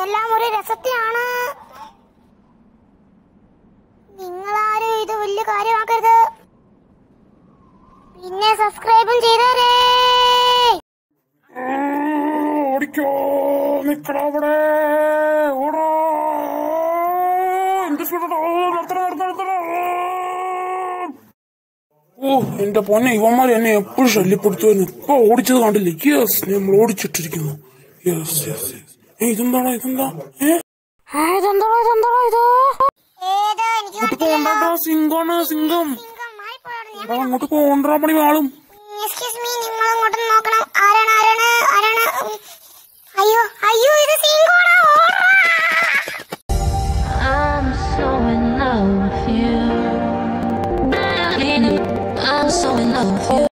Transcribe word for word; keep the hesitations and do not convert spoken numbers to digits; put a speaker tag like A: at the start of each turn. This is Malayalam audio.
A: ഇതെല്ലാം ഒരു രസത്തിനാണ്. നിങ്ങളാരും ഇത് വലിയ കാര്യമാക്കരുത്. പിന്നെ സബ്സ്ക്രൈബും ചെയ്തേരേ.
B: ഓടിക്കോ, നിക്കടവിടെ, ഓടാ. ഓ എന്റെ പൊന്നെ, ഇവന്മാർ എന്നെ എപ്പോഴും ശല്യപ്പെടുത്തുമായിരുന്നു. ഇപ്പൊ ഓടിച്ചത് കണ്ടില്ലേ? യെസ്, നമ്മൾ ഓടിച്ചിട്ടിരിക്കുന്നു. Yes yes yes. ഇതെന്താണോ? ഇതെന്താ?
A: ഇതെന്താണോ ഇതെന്താണോ ഇത്?
B: പോണ്ടാ, സിംഗാണ്, സിംഗം. അങ്ങോട്ട് പോണ്ടാ പണി വാളും.
A: നോക്കണം. ആരാണ് ആരാണ് ആരാണ്? അയ്യോ അയ്യോ, ഇത് സിംഗാണ്.
C: I'm so in love with you. I'm so in love with you.